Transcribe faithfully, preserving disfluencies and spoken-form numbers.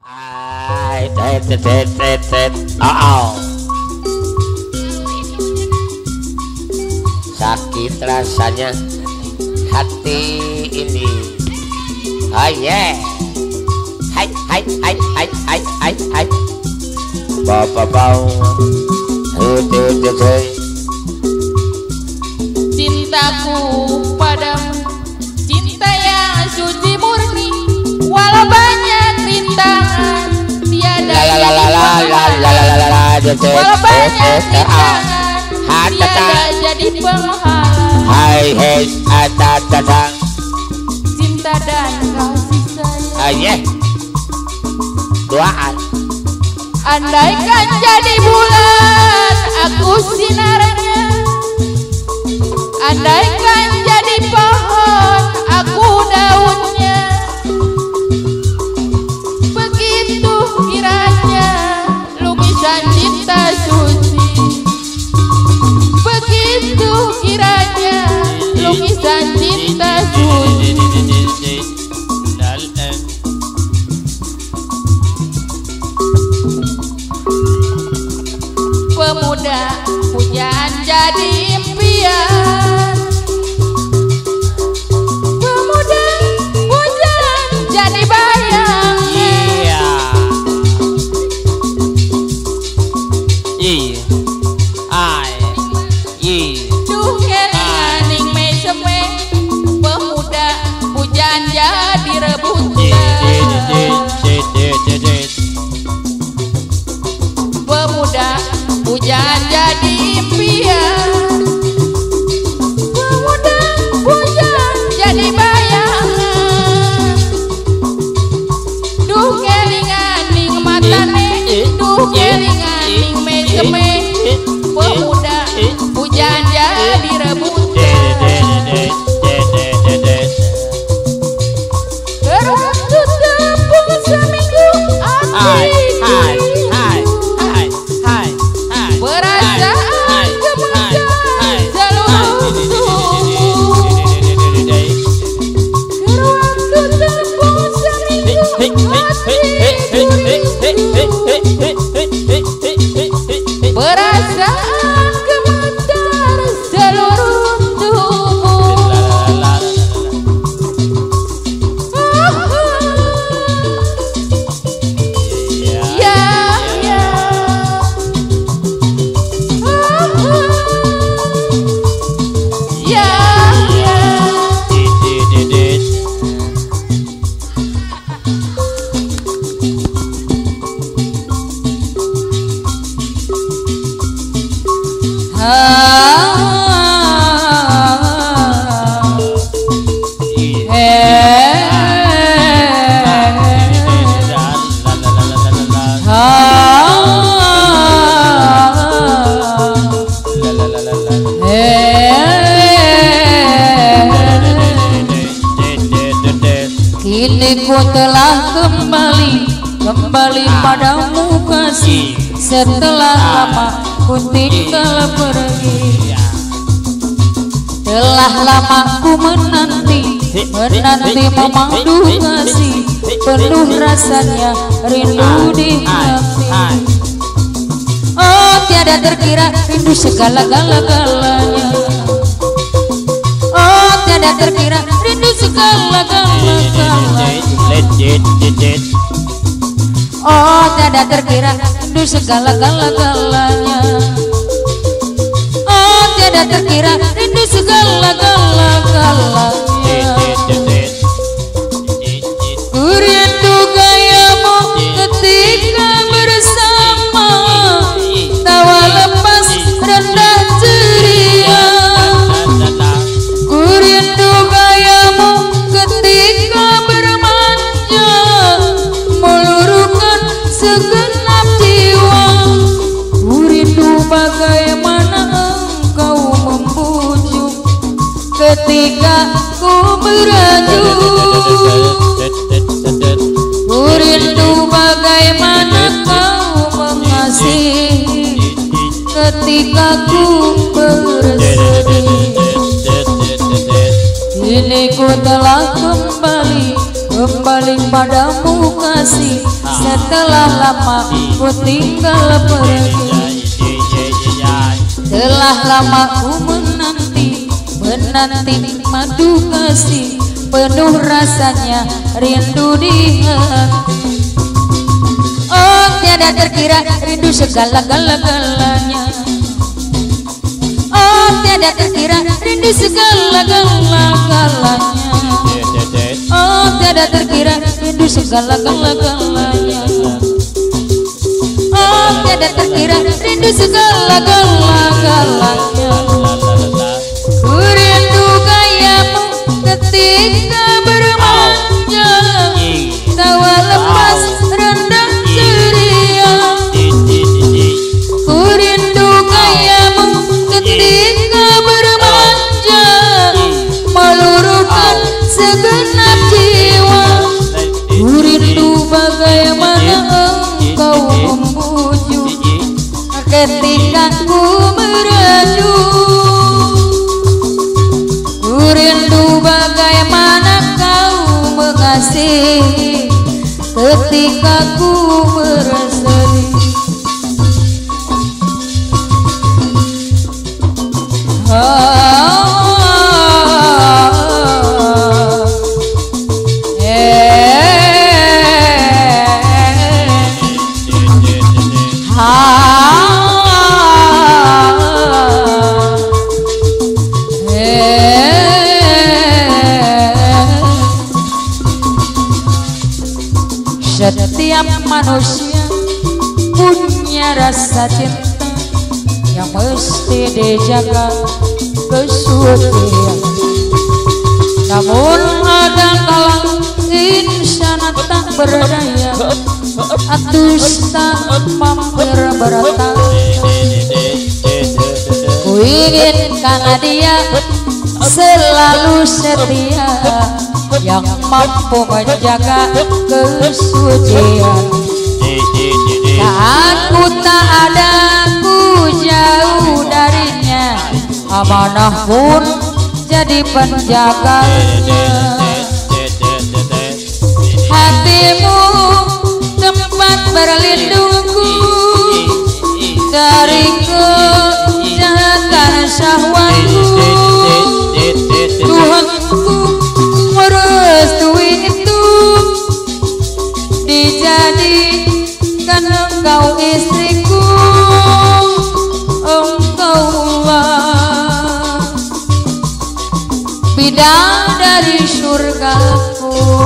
Ay, tet tet tet tet. Oh. Sakit rasanya hati ini. Oh yeah. Hai hai hai hai hai hai hai. Bapak bau. Hei hei. Cintaku padamu, cinta yang suci murni, walau banyak rintangan, tiada jadi penghalang. Walau banyak rintangan, tiada jadi penghalang. Hai hai atatang. Cinta dan kasih sayang. Ah yeah. Doaan. Andaikan jadi bulan, aku sinarnya. Andaikan jadi pohon, aku daunnya. Begitu kiranya lukisan cinta suci. Begitu kiranya lukisan cinta suci. Pemuda pujaan jadi impian. Pemuda pujaan jadi bayang. Iya. Iya. Ai. Iya. Duh kelinganing meseme. Pemuda pujaan jadi rebutan. Pemuda pujaan jadi impian. Pemuda pujaan jadi bayangan. Duh kelinganing matane. Duh kelinganing meseme. Pemuda pujaan jadi rebutan. Berwaktu tepung seminggu Hai hai hati. hai hai hai hai. Perasaan gemetar seluruh tubuh. Berwaktu tepung seminggu hati rindu. Perasaan gemetar seluruh tubuh. Ya ya. Ya ya. Kini ku telah kembali, kembali padamu kasih. Setelah lama ku tinggal pergi. Telah lama ku menanti, menanti memandu kasih. Penuh rasanya rindu di hati. Oh tiada terkira rindu segala-gala-galanya. Oh tiada terkira rindu segala-gala-galanya. Oh tiada terkira rindu segala-gala-galanya. Oh tiada terkira rindu segala-gala-galanya. Ku rindu gayamu ketika bersama, tawa lepas rendah ceria. Ku rindu gayamu ketika bermanja, meluruhkan segenap jiwa. Ku rindu bagaimana engkau membujuk ketika ku merajuk. Ku rindu bagaimana kau mengasihi ketika ku bersedih. Kini ku telah kembali, kembali padamu kasih. Setelah lama ku tinggal pergi, telah lama ku menanti, menanti madu kasih. Penuh rasanya rindu di hati. Oh tiada terkira rindu segala-gala-galanya. Oh tiada terkira rindu segala-gala-galanya. Oh tiada terkira rindu segala-gala-galanya. Oh tiada terkira rindu segala-gala-galanya. Ku rindu gayamu ketika bermanja, tawa lepas rendang ceria. Ku rindu gayamu ketika bermanja, meluruhkan segenap jiwa. Ku rindu bagaimana engkau membujuk ketika ku merajuk. Ku rindu bagaimana kau mengasihi ketika ku bersedih. Setiap manusia punya rasa cinta yang mesti dijaga kesucian. Namun ada kala insan tak berdaya, atus tak mampir berata. Ku inginkan dia selalu setia, yang mampu menjaga kesucian. Saat ku tak ada, ku jauh darinya, amanah pun jadi penjaganya. Hatimu tempat berlindungku dari kejahatan syahwatku. Tuhanku merestui itu, dijadikan engkau istriku. Engkaulah bidadari surgaku.